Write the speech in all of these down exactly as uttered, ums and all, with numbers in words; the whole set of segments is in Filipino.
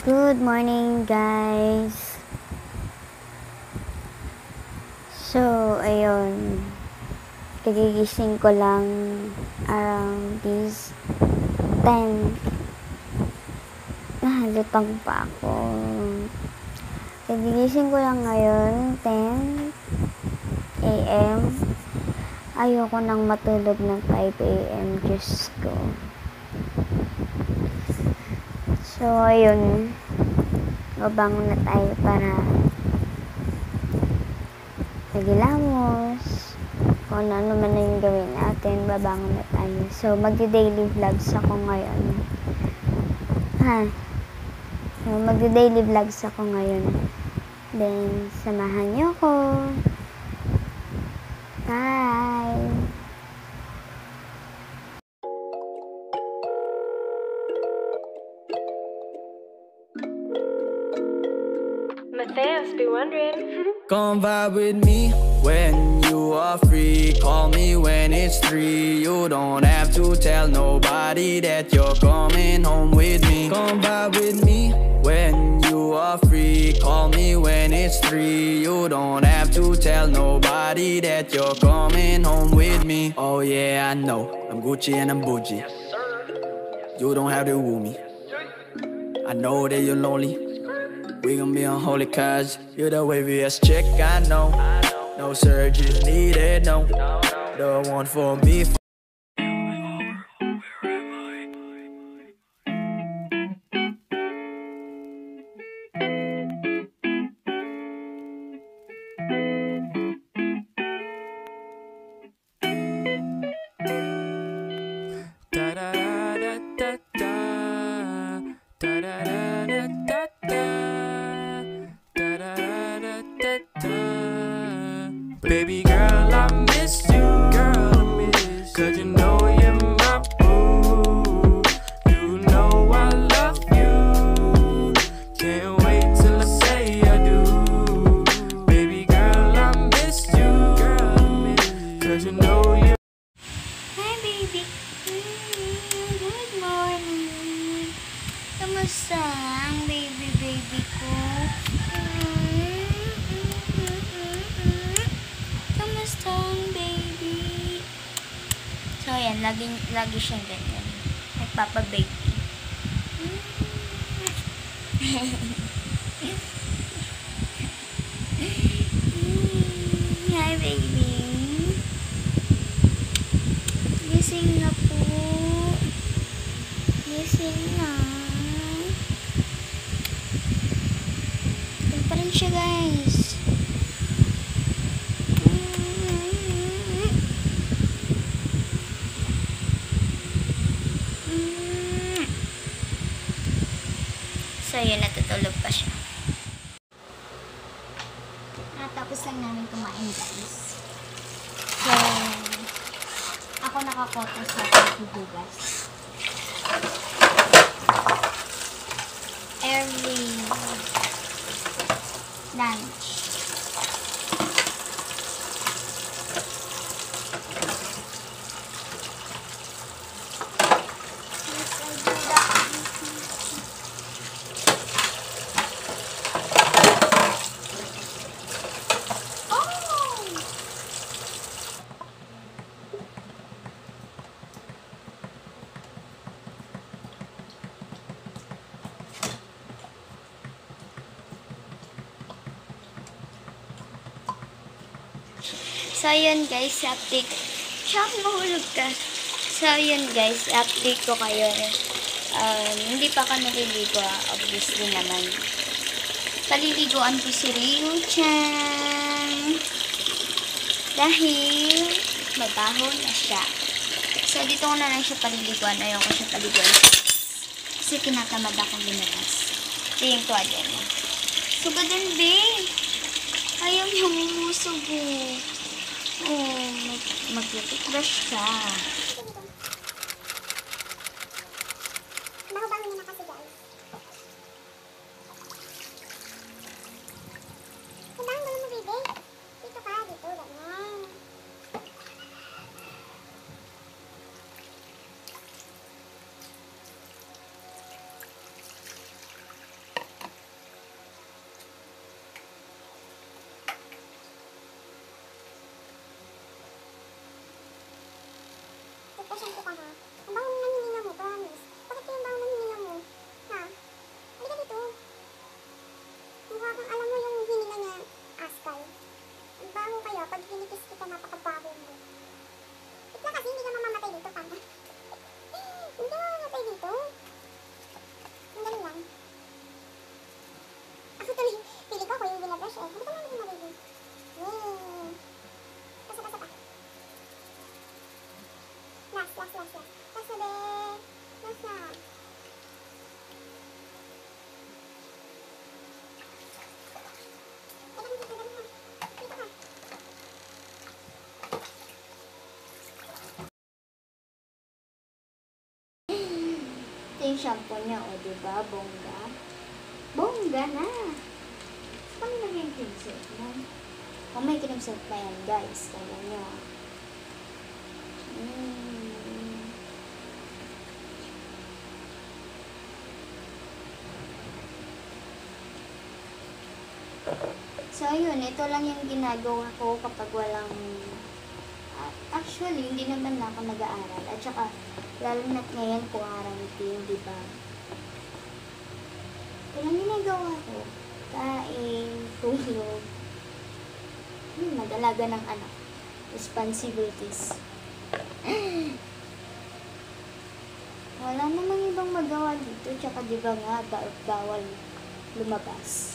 Good morning, guys. So, ayun. Kagigising ko lang around this ten. Nahalutang pa ako. Kagigising ko lang ngayon, ten a m Ayoko nang matulog ng five a m Diyos ko. So, ayun. Babangon na tayo para magilamos. Kung ano man na yung gawin natin, babangon na tayo. So, magdi-daily vlogs ako ngayon. Ha? So, magdi-daily vlogs ako ngayon. Then, samahan niyo ko. Bye! Matthias be wondering. Come vibe with me when you are free. Call me when it's three. You don't have to tell nobody that you're coming home with me. Come vibe with me when you are free. Call me when it's three. You don't have to tell nobody that you're coming home with me. Oh yeah, I know I'm Gucci and I'm bougie. You don't have to woo me. I know that you're lonely. We gon' be unholy cause you're the waviest chick I know. No surgery needed, no. The one for me. Baby girl, I miss you, girl, I miss. Cause you know you're my boo. You know I love you. Can't wait till I say I do. Baby girl, I miss you, girl, I miss. Cause you know you. Hi, baby. Good morning. Kamusta ang baby, baby ko? Kamusta ang baby? So, ayan. Lagi, lagi siyang ganyan. Nagpapa-baby. Hi, baby. Gising na po. Gising na. Yan pa rin siya, guys. So, yun, natutulog pa siya. Natapos lang namin kumain, guys. So, ako nakakota sa paghuhugas. Early lunch. So, yun guys, update. Siya, mahulog ka. So, yun guys, update ko kayo. Um, hindi pa ka naliligo, obviously naman. Paliliguan ko si Ryu-chan. Dahil, mabaho na siya. So, dito ko na lang siya paliliguan. Ayoko siya paliguan. Kasi kinatamad akong lumabas. Ito yung tuwalya niya. Sugod din, babe. Ayaw niya mumusugo. Oh, mag-toothbrush ka. Baho-baho niya na kasi, guys. Ang baho mo, baby. Dito ka, dito, ganyan. Ito yung shampoo niya, o, diba? Bongga. Bongga na! Kami na yung cream silk mo. O, may cream silk pa yan, guys. Kaya nyo. Mm. So, yun. Ito lang yung ginagawa ko kapag walang... Actually, hindi naman na ako nag-aaral. At saka, lalo na ngayon quarantine, di ba? Ito lang ginagawa ko. Kain, tulog. Hmm, mag-alaga ng anak. Responsibilities. Wala namang ibang magawa dito. Tsaka di ba nga, ba- bawal lumabas.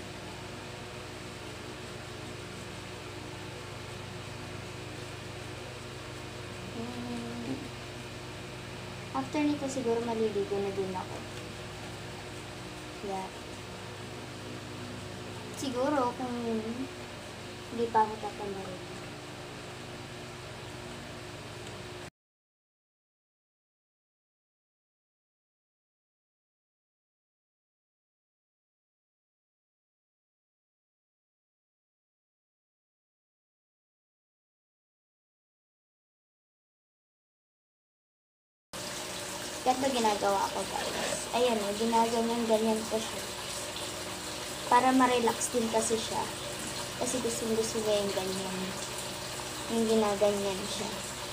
Hmm. After nito siguro maliligo na din ako. Yeah. Siguro kung hindi pa ako tatamarin. Ganito ginagawa ko, guys. Ayan o, ginaganyan-ganyan ko siya. Para ma-relax din kasi siya. Kasi gusto-gusto niya yung ganyan. Yung ginaganyan siya.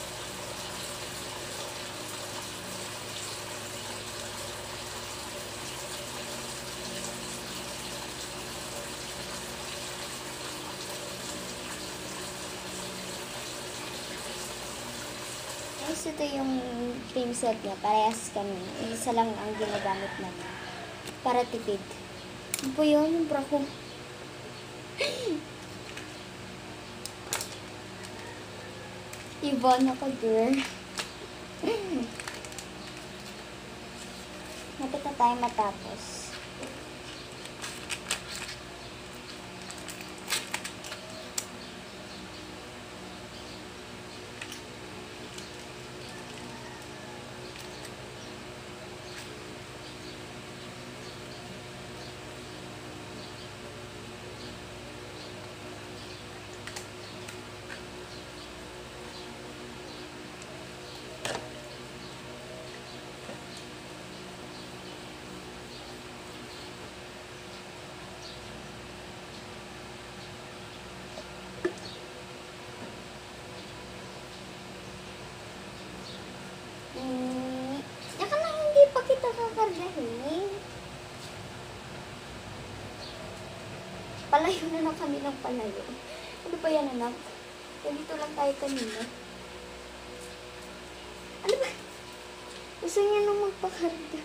Guys, ito yung cream set niya. Parehas kami. Isa lang ang ginagamit namin. Para tipid. Ano po yun? Yung bra ko. Ibon ako, girl. Napit na tayo matapos. Hmm, yaka lang hindi pa kita kakargahin. Palayo na lang kami ng palayo. Ano ba yan, anak? Dito lang tayo kanina. Ano ba? Gusto niya nung magpakarga.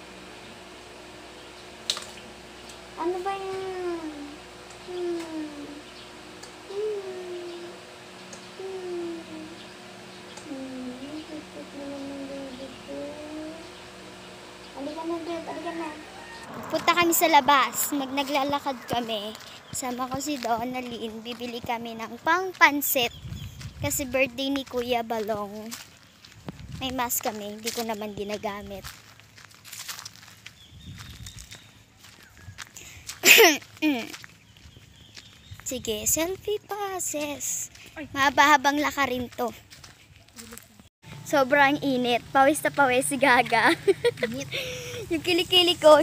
Ano ba yan? Hmm. Hmm. Hmm. Hmm. Ikot naman ng baby ko. Halika na, Dad. Halika na. Punta kami sa labas. Mag naglalakad kami. Sama ko si Donalyn. Bibili kami ng pang-pansit. Kasi birthday ni Kuya Balong. May mask kami. Hindi ko naman ginagamit. Sige, selfie pa, sis. Mahaba-habang lakarin to. Sobrang init. Pawis na pawis si Gaga. Yung kilikili ko.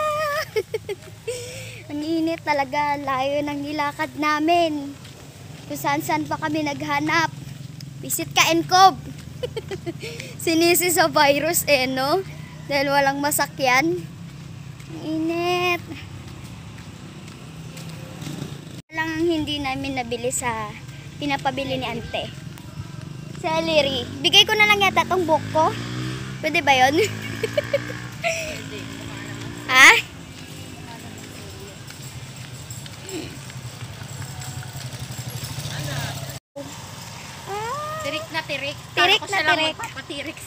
Ang init talaga. Layo ng nilakad namin. Kung saan-saan pa kami naghanap. Visit ka, Encob. Sinisi sa virus eh, no? Dahil walang masakyan. Ang init. Lang ang hindi namin nabili sa pinapabili ni Ante. Celery. Bigay ko na lang yata tong buhok ko. Pwede ba yun? Ha? Tirik na tirik. Tirik Akala ko na siya lang tirik. magpapatirik.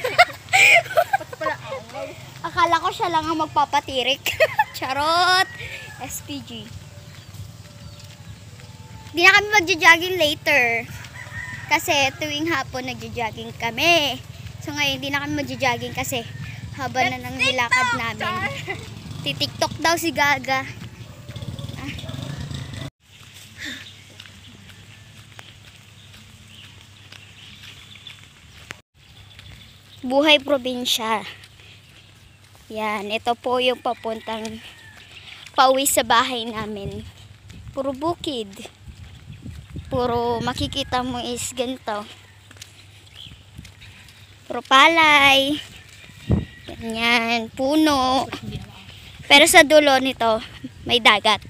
Akala ko siya lang ang magpapatirik. Charot! S P G. Di na kami magja-jogging later. Kasi tuwing hapon nagja-jogging kami. So ngayon di na kami magja-jogging kasi Haba na ng nilakad namin. Titiktok daw si Gaga. Ah. Buhay probinsya. Yan, ito po yung papuntang pauwi sa bahay namin. Puro bukid. Puro makikita mo is ganito. Puro palay. Ganyan, puno. Pero sa dulo nito, may dagat.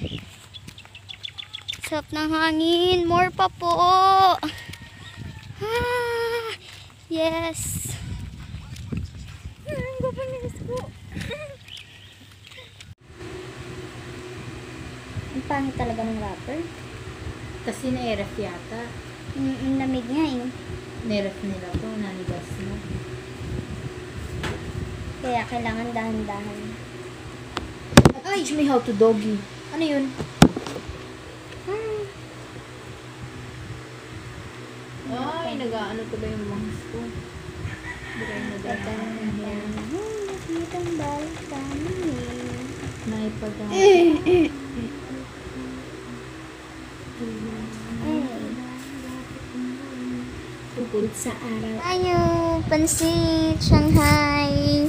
Sarap ng hangin. More pa po. Ah, yes. Ang pangit talaga ng wrapper. Kasi na-ref yata. Mm, lamig nga eh. Neref nila to, nanigas mo. Kaya kailangan dahan-dahan. Teach me how to doggy. Ano yun? Ah, Ay, nag-ano to ba yung bangs ko? Hindi kayo nag-ano. tambal kami. Naipaga. Tungkol sa araw. Tayo, pansit, Shanghai.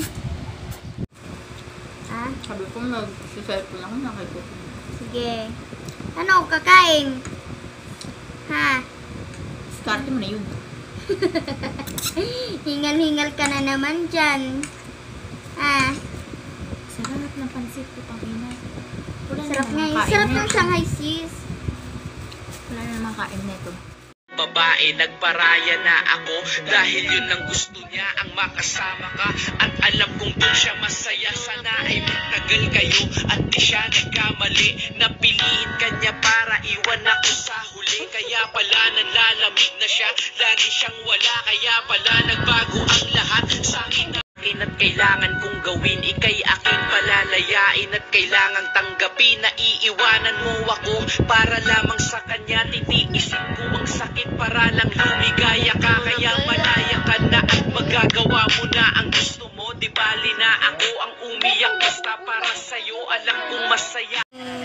Ah, Sabi ko, mag-cellphone lang, nakikita ko. sige. Ano, kakain? Ha? Diskarte mo na yun. Hingal-hingal ka na naman dyan. Ah, Sarap ng pansit ko, pang-ina. Wala sarap nga namang eh. kain Sarap na. ng Shanghai sis. Wala na namang kain na ito. Babae, nagparaya na ako dahil yun ang gusto niya, ang makasama ka. At alam kong doon siya masaya. Sana ay magtagal kayo at di siya nagkamali. Napiliin kanya para iwan ako sa huli. Kaya pala nanlalamig na siya, lagi siyang wala. Kaya pala nagbago ang lahat sa akin. At kailangan kong gawin, ikay aking palalayain. At kailangang tanggapin na iiwanan mo ako para lamang sa kanya. Titiisin ko ang sakit para lang lumigaya ka. Kaya malaya ka na at magagawa mo na ang gusto mo. Di bali na ako ang umiyak, basta para sa'yo alam kong masaya.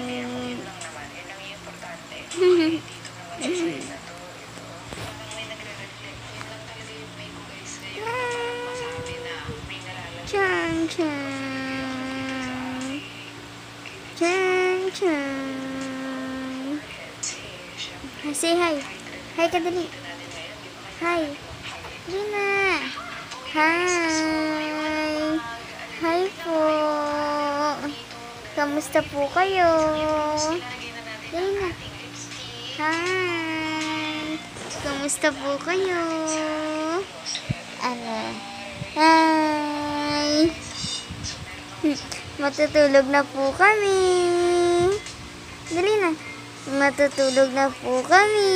Chang chang. Chang chang. Say hi. Hi ka dali. Hi. Gina. Hi. Hi po. Kamusta po kayo? Dali na. Hi. Kamusta po kayo? Ano? Hi! Matutulog na po kami. Dali na. Matutulog na po kami.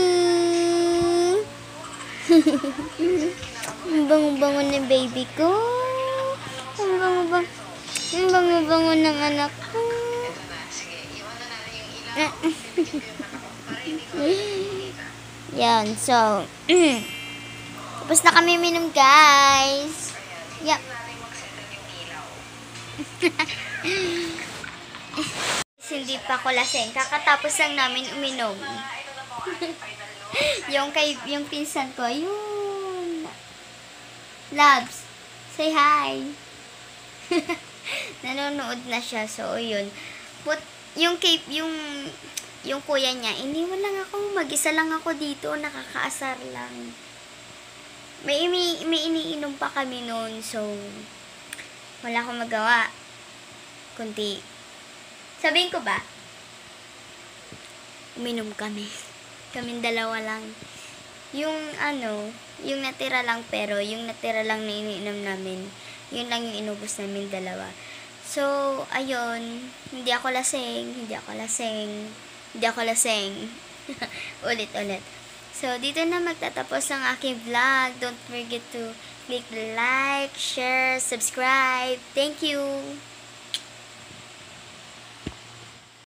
Ang bango-bango ng baby ko. Ang bango-bango. Ang bango-bango ng anak ko. Yan, so tapos na kami minom, guys. Yep. Hindi pa ako lasing. Kakatapos lang namin uminom. yung kay yung pinsan ko, yun. Labs, say hi. Nanonood na siya, so yun. But yung kay yung yung kuya niya, iniwan lang ako, mag-isa lang ako dito, nakakaasar lang. May, may, may iniinom pa kami noon, so wala akong magawa. Kundi, sabihin ko ba, uminom kami. Kaming dalawa lang. Yung ano, yung natira lang, pero yung natira lang na iniinom namin, yun lang yung inubos namin dalawa. So, ayun, hindi ako lasing, hindi ako lasing, hindi ako lasing. Ulit-ulit. So, dito na magtatapos ang aking vlog. Don't forget to click like, share, subscribe. Thank you!